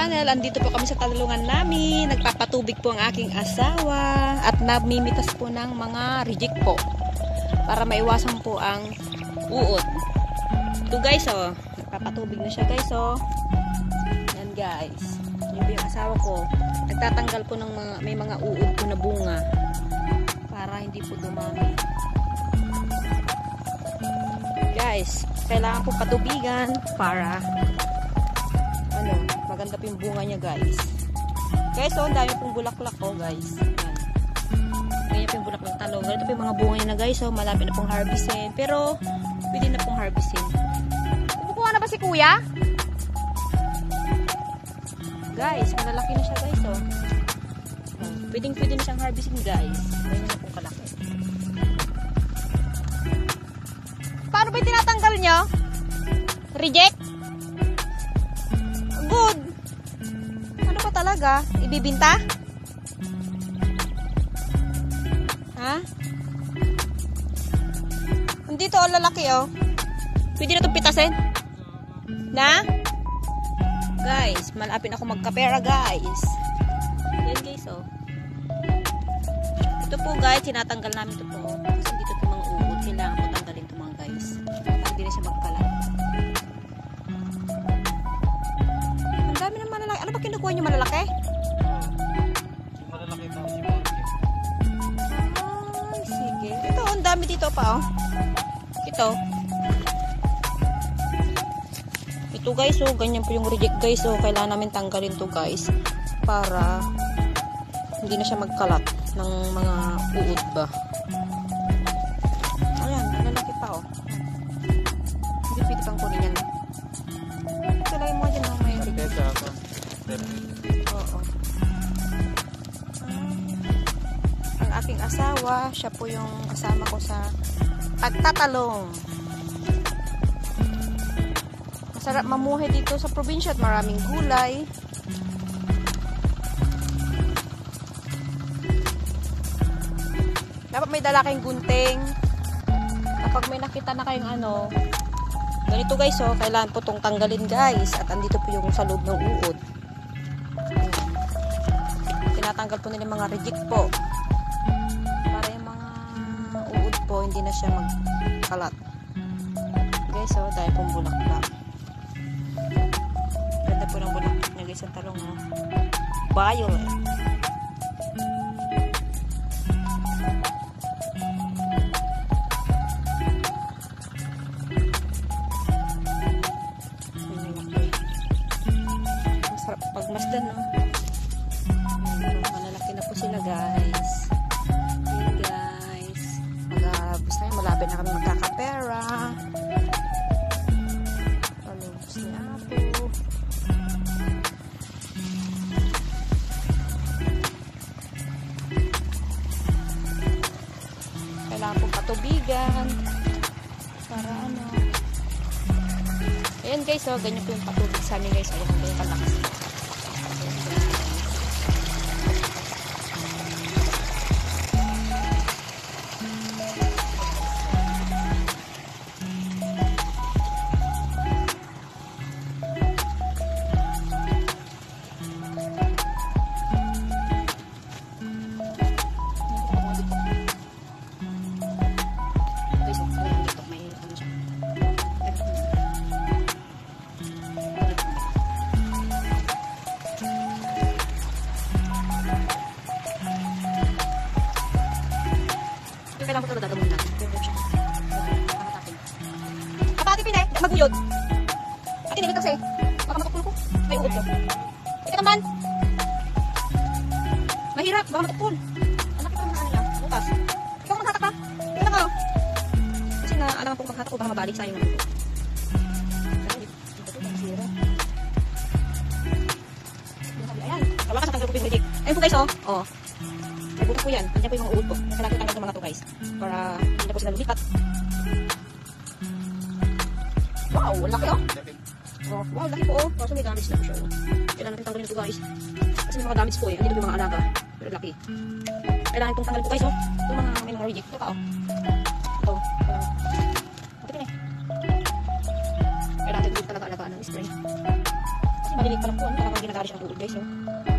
channel. Andito po kami sa talungan namin. Nagpapatubig po ang aking asawa at namimitas po ng mga reject po para maiwasan po ang uod. Ito guys oh, nagpapatubig na siya guys oh. Yan guys. Yan po yung asawa ko. Nagtatanggal po ng may mga uod po na bunga para hindi po dumami. Guys, kailangan po patubigan para maganda po yung bunga niya guys. Guys, so ang dami pong bulaklak ko guys. Yan. Ganyan po yung bulaklak ng talong. Ganito po yung mga bunga niya na guys. So malapit na pong harvestin. Pero pwede na pong harvestin. Kukuha na ba si kuya? Guys, malalaki na siya guys. So, pwede na siyang harvestin guys. Ganyan na pong kalaki. Paano ba yung tinatanggal nyo? Reject? Good. Ano pa talaga? Ibibinta? Ha? Dito oh, lalaki oh. Pwede na itong pitasin? Na? Guys, malapit ako magkapera guys. Yan guys oh. Ito po guys, tinatanggal namin ito po. Kasi dito itong mga uod. Kailangan po tanggalin ito mga guys. Para hindi na siya magkalat. Ang dami ng malalaki. Ano ba kinukuha nyo malalaki? Yung malalaki daw si Morgan. Ay, sige. Ito, ang dami dito pa oh. Ito. Ito guys oh, ganyan po yung reject guys oh. Kailangan namin tanggalin to guys. Para hindi na siya magkalat ng mga uod ba. Ayan, lalaki pa oh. Hindi pwede pang kunin yan. Talagay mo dyan oh, may reject. Oo. Ang aking asawa, siya po yung kasama ko sa pagtatalong. Masarap mamuhay dito sa probinsya at maraming gulay. Dapat may dala kayong gunting. Kapag may nakita na kayong ano, ganito guys oh, kailangan po itong tanggalin guys. At andito po yung sa loob ng uod. Tinatanggal po nila yung mga reject po. Para yung mga uod po, hindi na siya magkalat. Guys oh, dahil pong bulaklak. Ganda po ng bulaklak niya guys ang talong oh. Violet. Pagmasdan no. Malalaki na po sila guys. Hey guys. Basta yun, malapit na kami magkakapera. Palubos ni Apo. Kailangan pong patubigan. Para ano. Ayan guys oh, ganyan po yung patubig sa amin guys. Ayan, ganyan kalakas. Kailangan ko talaga gagawin natin. Kapati pinay, maguyod. At tinigil kasi. Baka matukul ko. May uod ko. Ito naman. Mahirap, baka matukul. Anak ko naman nila. Bukas. Ikaw maghatak ka. Tingnan ka. Kasi na alam ko maghatak ko, baka mabalik sa yung uod. Ayan. Kawakas na tanggal ko pinag. Ayun po guys oh. Oh. Bukas po yan. Nandiyan po yung mga uod po. Kailangan tanggal ng mga to guys. Para hindi na po sila lumipat. Wow, laki oh. Oh, wow, laki po oh. Kaso may damage na po siya oh. Kailangan natin tanggalin ito guys. Kasi may mga damage po eh. Hindi po yung mga alaga. Pero laki. Kailangan itong tanggalin po guys oh. Ito mga may mga reject. Ito pa oh. Ito. Ito pin eh. Kailangan ito talaga alagaan ng spray. Kasi Malilit pa lang po. Ano, talagang ginagali siya ng uod guys. Oh.